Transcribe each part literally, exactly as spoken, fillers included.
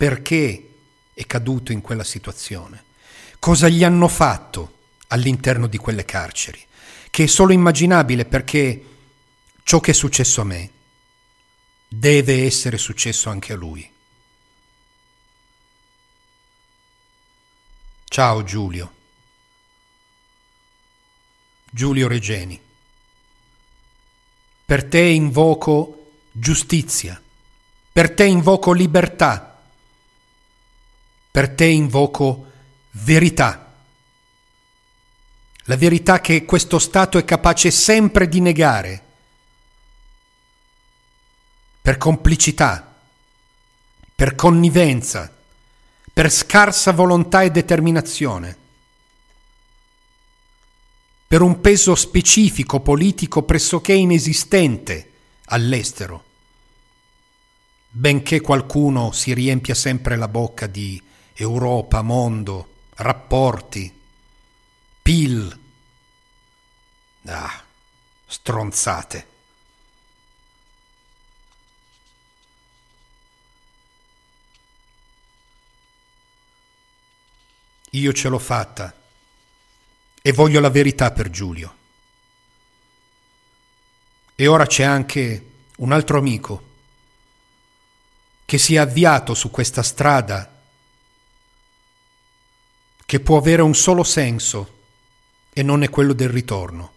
perché è caduto in quella situazione, cosa gli hanno fatto all'interno di quelle carceri, che è solo immaginabile, perché ciò che è successo a me deve essere successo anche a lui. Ciao Giulio. Giulio Regeni. Per te invoco giustizia, per te invoco libertà, per te invoco verità. La verità che questo Stato è capace sempre di negare, per complicità, per connivenza, per scarsa volontà e determinazione, per un peso specifico politico pressoché inesistente all'estero, benché qualcuno si riempia sempre la bocca di Europa, mondo, rapporti, P I L. Ah, stronzate. Io ce l'ho fatta e voglio la verità per Giulio. E ora c'è anche un altro amico che si è avviato su questa strada che può avere un solo senso e non è quello del ritorno.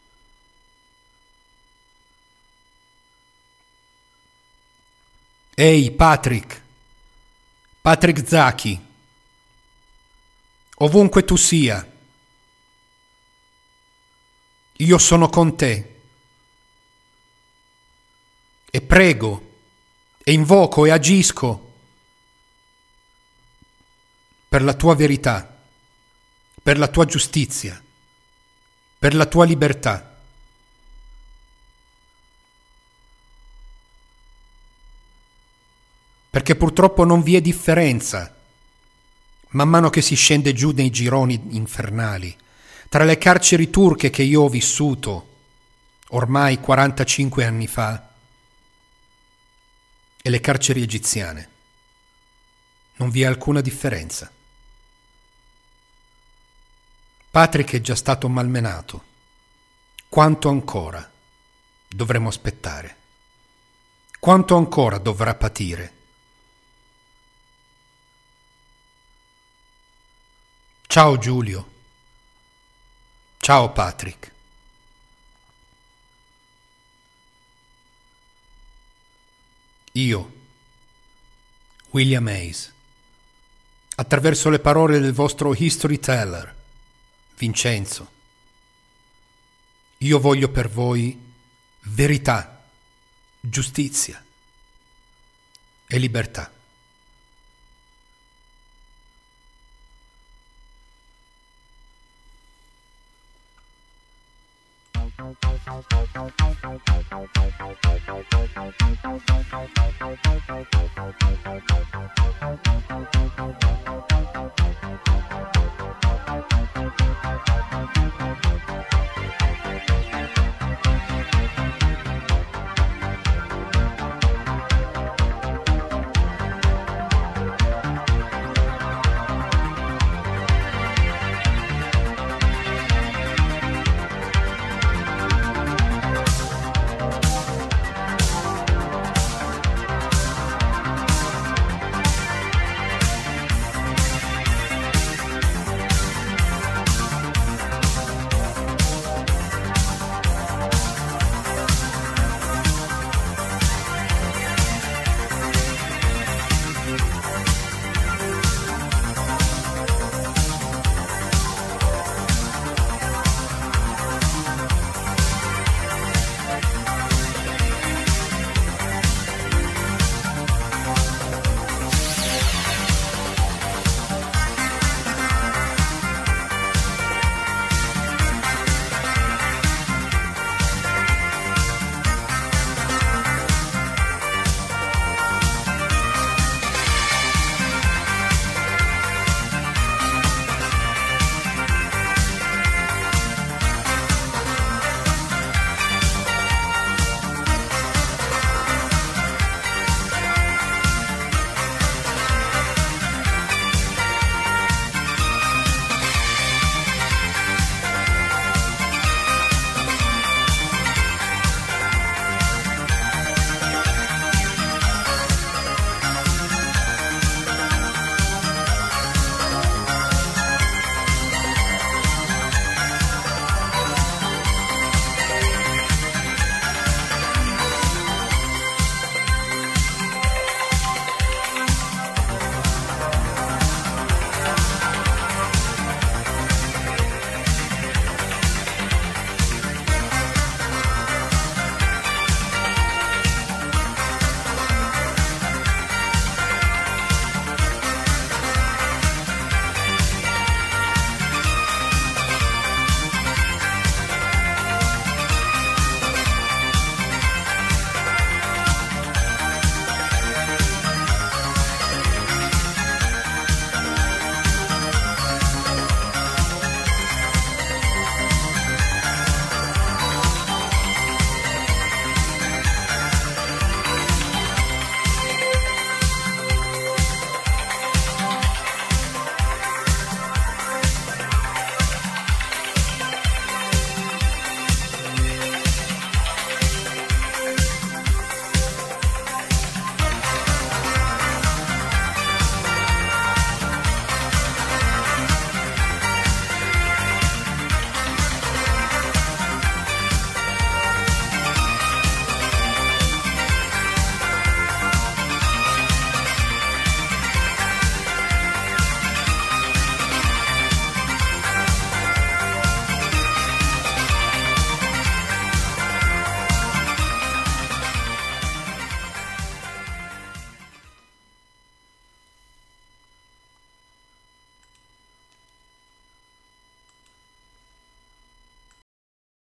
Ehi Patrick, Patrick Zaki, ovunque tu sia, io sono con te e prego e invoco e agisco per la tua verità, per la tua giustizia, per la tua libertà. Perché purtroppo non vi è differenza, man mano che si scende giù nei gironi infernali, tra le carceri turche che io ho vissuto ormai quarantacinque anni fa e le carceri egiziane. Non vi è alcuna differenza. Patrick è già stato malmenato. Quanto ancora dovremo aspettare? Quanto ancora dovrà patire? Ciao Giulio. Ciao Patrick. Io, William Hayes, attraverso le parole del vostro history teller, Vincenzo, io voglio per voi verità, giustizia e libertà.